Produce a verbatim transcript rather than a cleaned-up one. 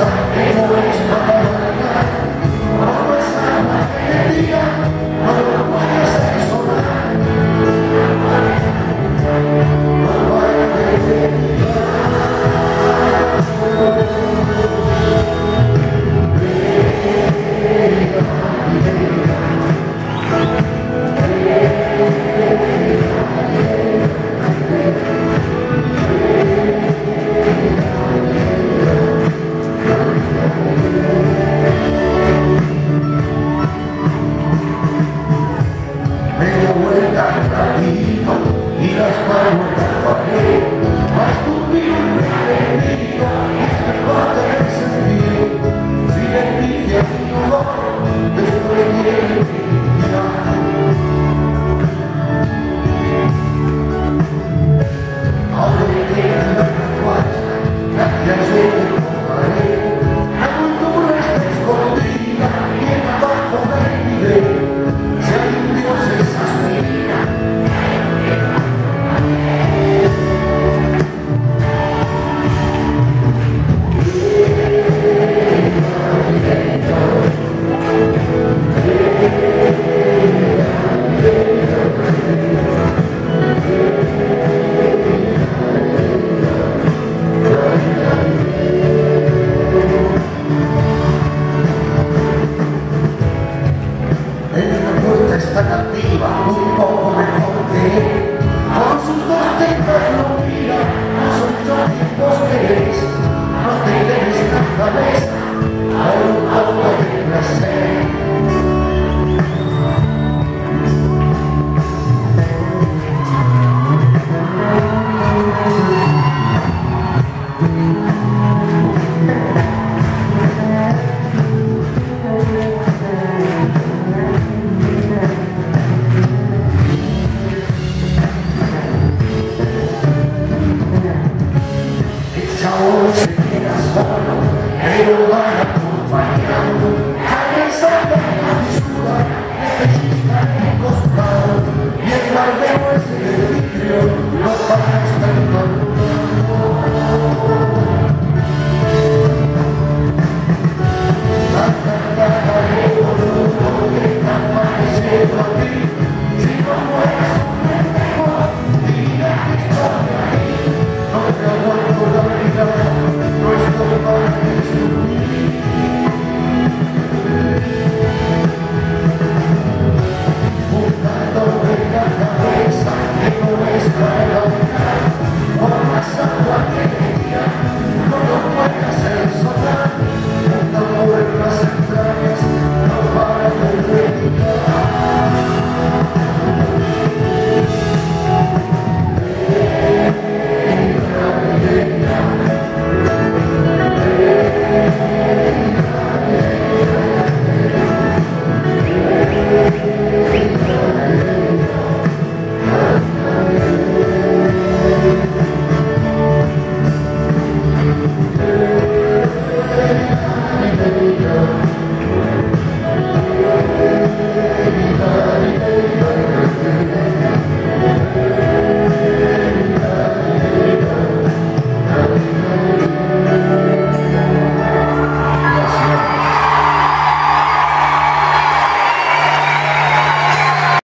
Y las manos de papel, más tu vida prendida, y me va a tener sentido. Si le dije a mi lugar, después viene mi vida. Ahora que queda la cuarta, gracias yo te tomaré. La cultura está escondida, bien abajo del video. Si hay un Dios esa es mi vida. Está cativa, un poco mejor que él. Con sus dos tetas no mira, son yo y vos querés. No te quedes la cabeza, hay un poco de placer. Ahora se queda solo, pero van a